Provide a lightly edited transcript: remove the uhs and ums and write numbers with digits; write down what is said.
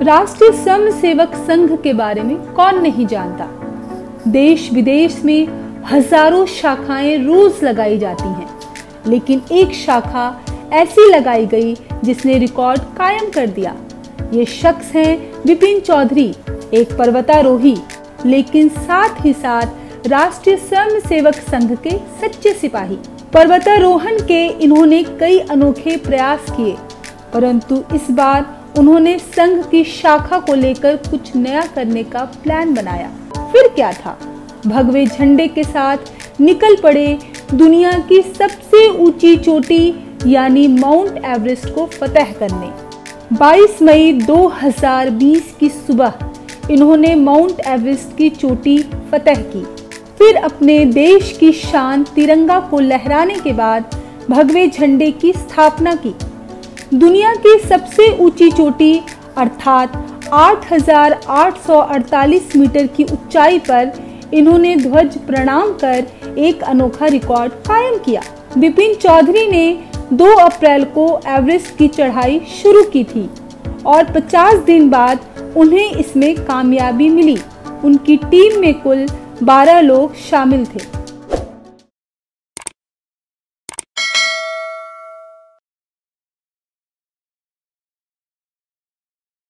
राष्ट्रीय स्वयंसेवक संघ के बारे में कौन नहीं जानता। देश विदेश में हजारों शाखाएं रोज लगाई जाती हैं, लेकिन एक शाखा ऐसी लगाई गई जिसने रिकॉर्ड कायम कर दिया। ये शख्स हैं विपिन चौधरी, एक पर्वतारोही, लेकिन साथ ही साथ राष्ट्रीय स्वयंसेवक संघ के सच्चे सिपाही। पर्वतारोहण के इन्होंने कई अनोखे प्रयास किए, परंतु इस बार उन्होंने संघ की शाखा को लेकर कुछ नया करने का प्लान बनाया। फिर क्या था? भगवे झंडे के साथ निकल पड़े दुनिया की सबसे ऊंची चोटी यानी माउंट एवरेस्ट को फतह करने। 22 मई 2020 की सुबह इन्होंने माउंट एवरेस्ट की चोटी फतह की। फिर अपने देश की शान तिरंगा को लहराने के बाद भगवे झंडे की स्थापना की। दुनिया की सबसे ऊंची चोटी अर्थात 8,848 मीटर की ऊंचाई पर इन्होंने ध्वज प्रणाम कर एक अनोखा रिकॉर्ड कायम किया। विपिन चौधरी ने 2 अप्रैल को एवरेस्ट की चढ़ाई शुरू की थी और 50 दिन बाद उन्हें इसमें कामयाबी मिली। उनकी टीम में कुल 12 लोग शामिल थे।